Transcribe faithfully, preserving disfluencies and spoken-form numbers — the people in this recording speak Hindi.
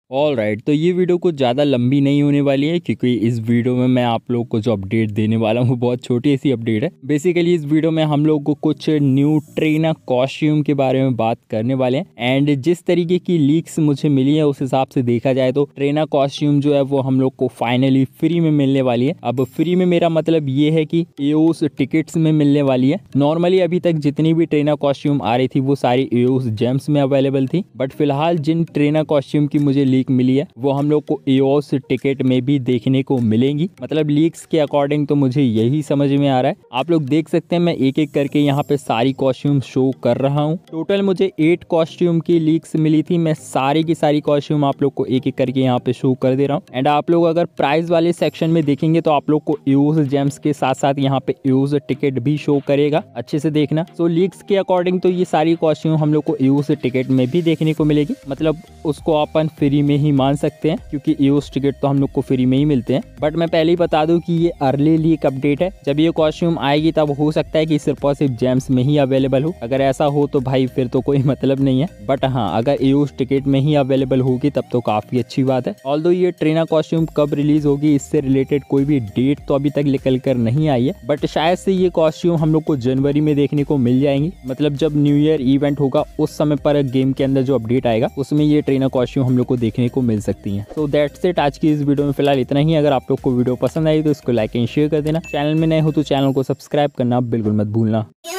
ऑल राइट, तो ये वीडियो कुछ ज़्यादा लंबी नहीं होने वाली है क्योंकि इस वीडियो में मैं आप लोग को जो अपडेट देने वाला हूँ बहुत छोटी सी अपडेट है। बेसिकली इस वीडियो में हम लोग को कुछ न्यू ट्रेना कॉस्ट्यूम के बारे में बात करने वाले हैं एंड जिस तरीके की लीक्स मुझे मिली है उस हिसाब से देखा जाए तो ट्रेना कॉस्ट्यूम जो है वो हम लोग को फाइनली फ्री में मिलने वाली है। अब फ्री में मेरा मतलब ये है कि एओस टिकट्स में मिलने वाली है। नॉर्मली अभी तक जितनी भी ट्रेना कॉस्ट्यूम आ रही थी वो सारी एओस जेम्स में अवेलेबल थी, बट फिलहाल जिन ट्रेना कॉस्ट्यूम की मुझे लीक मिली है वो हम लोग को एओस टिकट में भी देखने को मिलेंगी। मतलब लीक्स के अकॉर्डिंग तो मुझे यही समझ में आ रहा है। आप लोग देख सकते हैं मैं एक एक करके यहाँ पे सारी कॉस्ट्यूम शो कर रहा हूँ। टोटल मुझे एट कॉस्ट्यूम की लीक्स मिली थी। मैं सारी की सारी कॉस्ट्यूम आप लोग को एक एक करके यहाँ पे शो कर दे रहा हूँ। एंड आप लोग अगर प्राइस वाले सेक्शन में देखेंगे तो आप लोग को एओस जेम्स के साथ साथ यहाँ पे एओस टिकट भी शो करेगा, अच्छे से देखना। सो लीक्स के अकॉर्डिंग तो ये सारी कॉस्ट्यूम हम लोग को एओस टिकट में भी देखने को मिलेगी। मतलब उसको अपन फ्री में ही मान सकते हैं क्योंकि एओस टिकट तो हम लोग को फ्री में ही मिलते हैं। बट मैं पहले ही बता दूं कि ये अर्ली लीक अपडेट है। जब ये कॉस्ट्यूम आएगी तब हो सकता है कि सिर्फ और सिर्फ जेम्स में ही अवेलेबल हो। अगर ऐसा हो तो भाई फिर तो कोई मतलब नहीं है, बट हाँ अगर एओस टिकट में ही अवेलेबल होगी तब तो काफी अच्छी बात है। ऑल्दो ये ट्रेना कॉस्ट्यूम कब रिलीज होगी इससे रिलेटेड कोई भी डेट तो अभी तक निकल कर नहीं आई है, बट शायद से ये कॉस्ट्यूम हम लोग को जनवरी में देखने को मिल जाएंगी। मतलब जब न्यू ईयर इवेंट होगा उस समय पर गेम के अंदर जो अपडेट आएगा उसमें ये ट्रेना कॉस्ट्यूम हम लोग को देखने को मिल सकती है। तो दैट्स इट, आज की इस वीडियो में फिलहाल इतना ही। अगर आप लोग को वीडियो पसंद आई तो इसको लाइक एंड शेयर कर देना। चैनल में नए हो तो चैनल को सब्सक्राइब करना बिल्कुल मत भूलना।